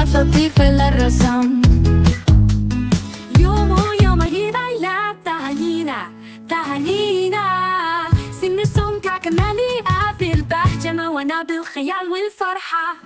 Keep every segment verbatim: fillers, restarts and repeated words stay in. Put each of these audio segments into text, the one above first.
حفلة تضيف للرسم. يوم يوم عيد عيلات تهانينا تهانينا، سنرسم كعكة مليئة بالبهجة وانا بالخيال والفرحة.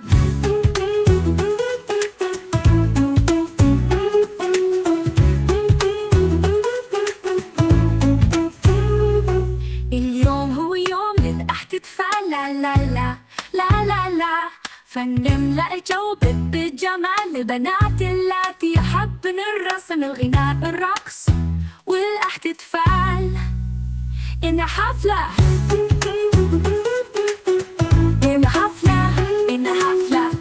اليوم هو يوم للاحتفال، لا لا لا لا لا لا، فنملأ الجو بالجمال للبنات اللاتي يحبن الرسم الغناء الرقص والاحتفال. إن حفلة إن حفلة إن حفلة،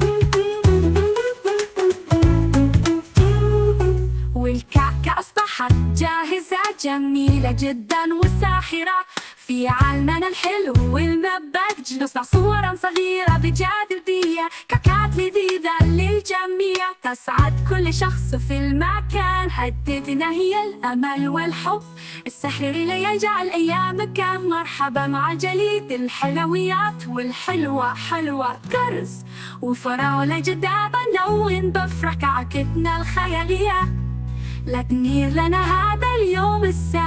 والكعكة أصبحت جاهزة جميلة جدا وساحرة. في عالمنا الحلو والمبهج نصنع صورا صغيرة بجاذبية، كعكات لذيذة للجميع تسعد كل شخص في المكان. هدتنا هي الأمل والحب السحر اللي يجعل أيامك مرحبا مع جليد الحلويات والحلوة حلوة كرز وفراولة جدابة نون بفرح كعكتنا الخيالية. لا تنير لنا هذا اليوم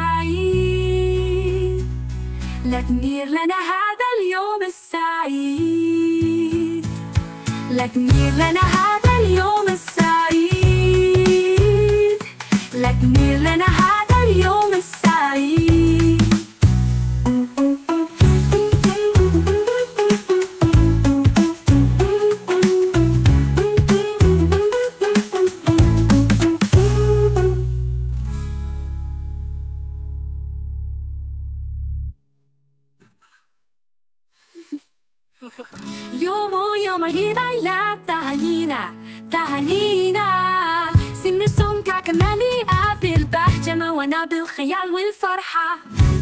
السعيد، لا تنير لنا هذا اليوم السعيد، لا تنير لنا هذا اليوم السعيد، لا تنير لنا هذا اليوم السعيد. يوم يوم عيد عيلات تهانينا تهانينا، سنرسم كعكة مليئة بالبهجة وانا بالخيال والفرحة.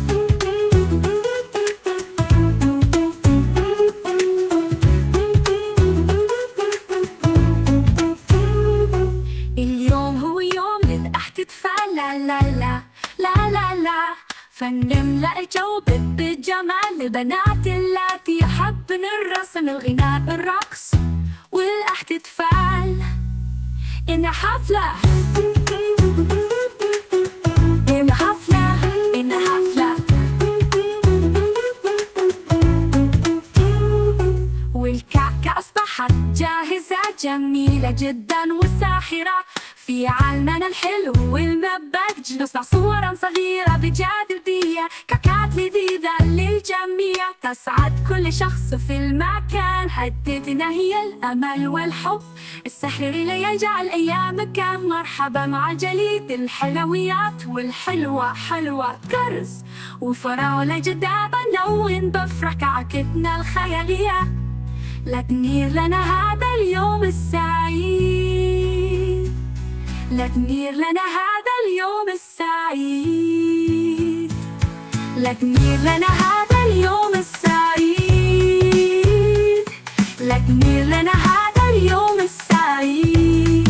اليوم هو يوم للاحتفال، لا لا لا لا لا لا، فنملأ الجو بالجمال للبنات اللاتي يحبن الرسم الغناء الرقص والاحتفال. إن حفلة إن حفلة إن حفلة، والكعكة أصبحت جاهزة جميلة جدا وساحرة. في عالمنا الحلو والمبهج نصنع صورا صغيرة بجاذبية، كعكات لذيذة للجميع تسعد كل شخص في المكان. هدتنا هي الأمل والحب السحر اللي يجعل أيامك مرحبا مع جليد الحلويات والحلوة حلوة كرز وفراولة جدابة نون بفرح كعكتنا الخيالية. لا تنير لنا هذا اليوم السعيد، لا تنير لنا هذا اليوم السعيد، لا تنير لنا هذا اليوم السعيد، لا تنير لنا هذا اليوم السعيد.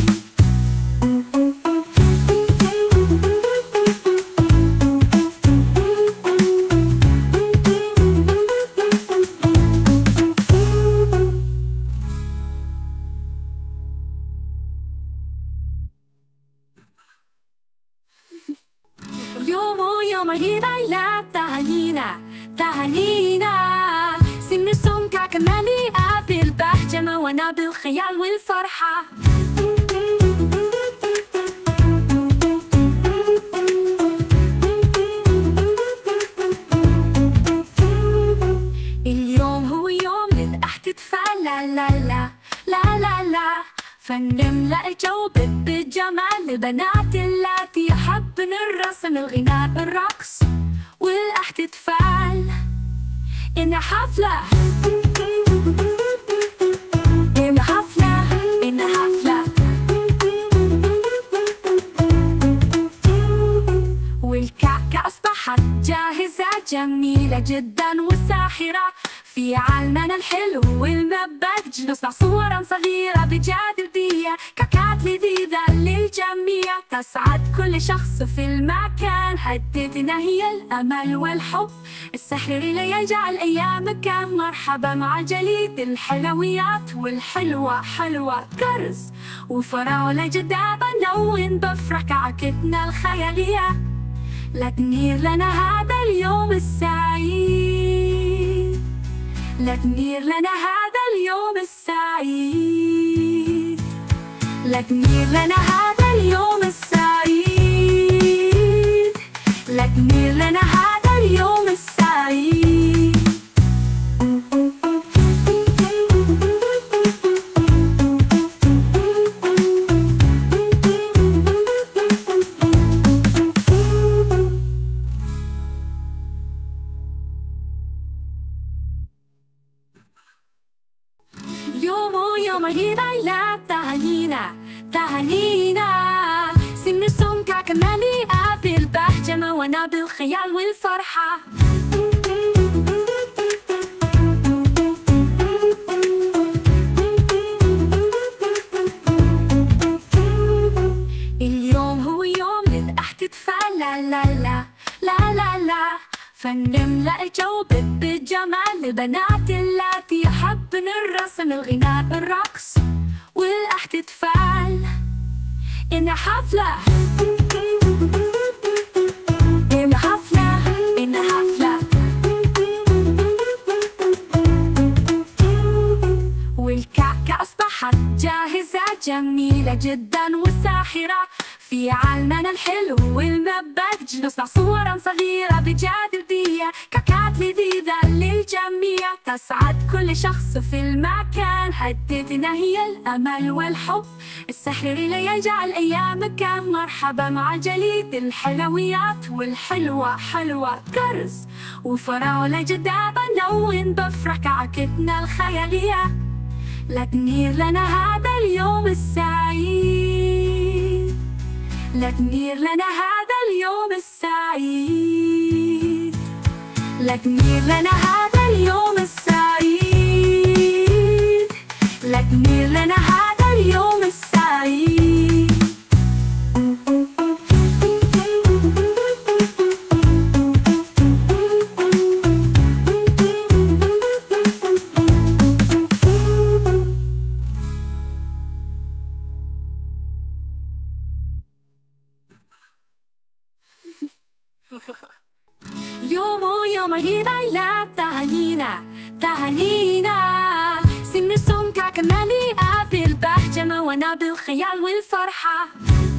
يوم يوم عيد عيلات تهانينا تهانينا، سنرسم كعكة مليئة بالبهجة وانا بالخيال والفرحة. اليوم هو يوم للاحتفال، لا لا لا لا لا لا، فنملأ الجو بالجمال للبنات اللاتي يحبن الرسم الغناء الرقص والاحتفال. إن حفلة إن حفلة إن حفلة، والكعكة أصبحت جاهزة جميلة جدا وساحرة. في في عالمنا الحلو والمبهج، نصنع صورا صغيرة بجاذبية، كعكات لذيذة للجميع تسعد كل شخص في المكان. هدتنا هي الأمل والحب، السحر اللي يجعل أيامك مرحبا مع جليد الحلويات والحلوة حلوة كرز وفراولة جدابة نلون بفرح كعكتنا الخيالية. لا تنير لنا هذا اليوم السعيد، لا تنير لنا هذا اليوم السعيد، لا تنير لنا هذا اليوم السعيد، لا تنير لنا هذا اليوم السعيد. يوم يوم عيد عيلة تهانينا تهانينا، سنرسم كعكة مليئة بالبهجة وانا بالخيال والفرحة. اليوم هو يوم نذبح تتفال لا لا لا لا لا لا، فنملأ الجو بالجمال البنات اللاتي يحبن الرسم الغناء الرقص والاحتفال. إن حفلة إن حفلة إن حفلة، والكعكة أصبحت جاهزة جميلة جدا وساحرة في عالمنا الحلو والمبهج، نصنع صورا صغيرة بجاذبية، كعكات لذيذة للجميع تسعد كل شخص في المكان. هدتنا هي الأمل والحب، السحر اللي يجعل أيامك مرحبا مع جليد الحلويات والحلوة حلوة كرز وفراولة جدابة نلون بفرح كعكتنا الخيالية. لا تنير لنا هذا اليوم السعيد، لا تنير لنا هذا اليوم السعيد، لا تنير لنا هذا اليوم السعيد، لا تنير لنا هذا اليوم السعيد. يوم يوم عيد عيلة تهانينا تهانينا، سنرسم كعكة مليئة بالبهجة وانا بالخيال والفرحة.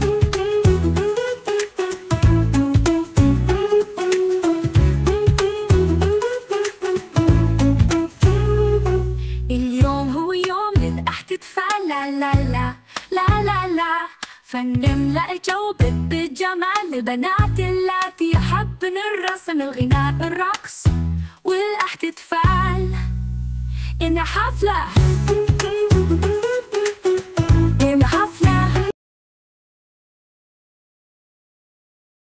اليوم هو يوم نذبح تتفال لا لا لا لا لا لا، فنملأ الجو بالجمال البنات اللاتي يحبن الرسم الغناء الرقص والاحتفال. إن حفلة